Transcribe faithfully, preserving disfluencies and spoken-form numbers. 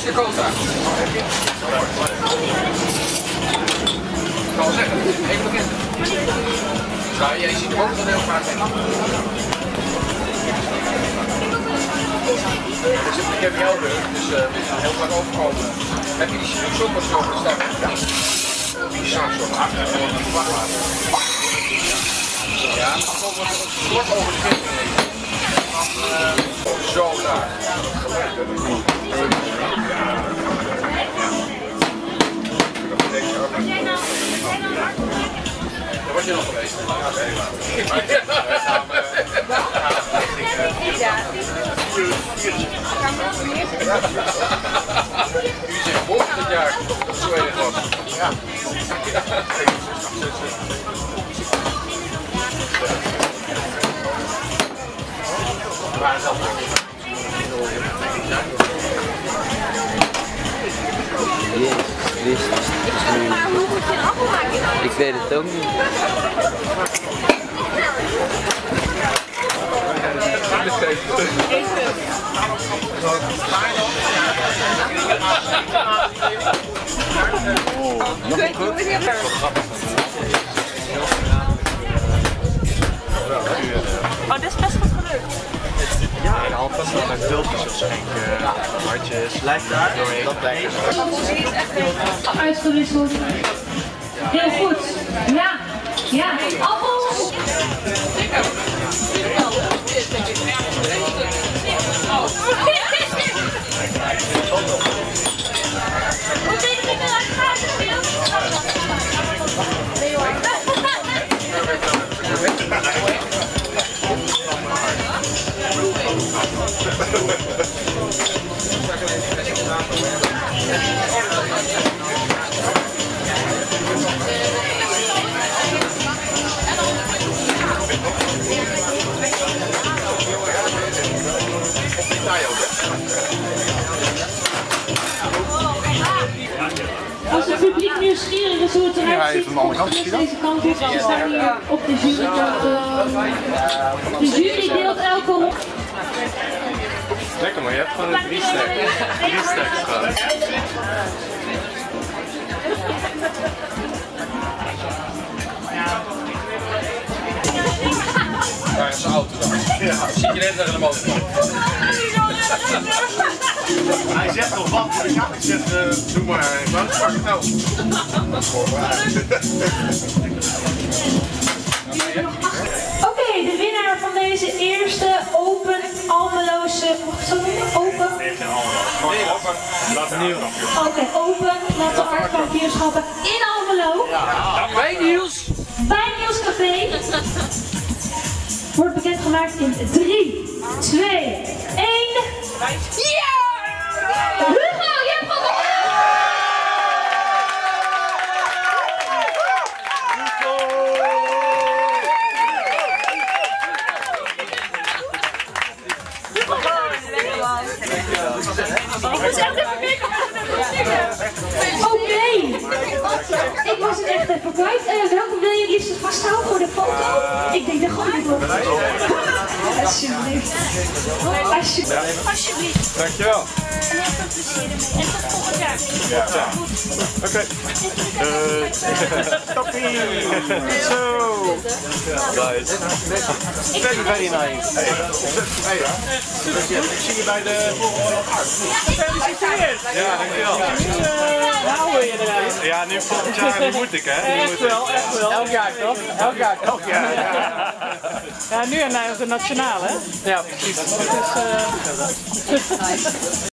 Dakota. Ik kan wel zeggen, even bekend. Nou, jij ziet hem ook wel heel vaak in. Dus ik heb jou rug, dus uh, we zijn heel vaak overkomen. Heb je die sokken zo gestaan? Ja. Die zaaksokken. Ja, dan komen we kort over de grens heen. Zo daar. Daar was je nog geweest. U zegt boven dit jaar dat zo erg was. Ja. Jezus Christus, het is nu... Maar hoe moet je het afmaken? Ik weet het ook niet. Oh, nog een goed. Oh, dit is best goed gelukt. Ja, en alvast wel met bultjes of schenken, hartjes. Lijkt daar? Dat lijkt er. Uitgewisseld. Heel goed. Ja. Ja. Appels. Hoe denk je dat het gaat? Nee hoor. Als het publiek nieuwsgierig is hoe het eruit ziet, komt deze kant op. We staan hier op de jury. De jury deelt elke ronde. Lekker, maar je hebt gewoon een drie stack. Drie stacks gewoon. Waar is de auto dan? Ja. Zie je net naar de motor? Hij zegt nog wat, maar ik zeg, uh, doe maar. Wat pak ik nou? Oké, okay, de winnaar van deze eerste Open Almeloze, zo noemen? Open? Nee, geen Almelo. Nee, open. Laat het nieuw. Oké, okay, Open Latte Art Kampioenschappen in Almelo. Ja, bij Niels. Bij Niels Café. Wordt bekendgemaakt in drie, twee, één. Ja! Hugo, je hebt gewonnen! Oké, ik was het echt even kwijt. Uh, welke wil je het liefst vasthouden voor de foto? Ik denk dat gewoon dit wordt. Alsjeblieft. Alsjeblieft. Alsjeblieft. Dankjewel. En heel veel plezier ermee. En tot volgend jaar. Ja. Oké. Toppie. Zo. Nice. Very, very nice. Hey. Hey. Ik zie je bij de volgende art. Gefeliciteerd. Ja, dankjewel. Nou wil je eruit. Ja, nu volgend jaar nu moet ik, hè? Nu Echt moet ik. wel, echt wel. Elk jaar toch? Elk jaar toch? Ja, ja. Ja, nu en de nationale, hè? Ja, precies. Dus, uh...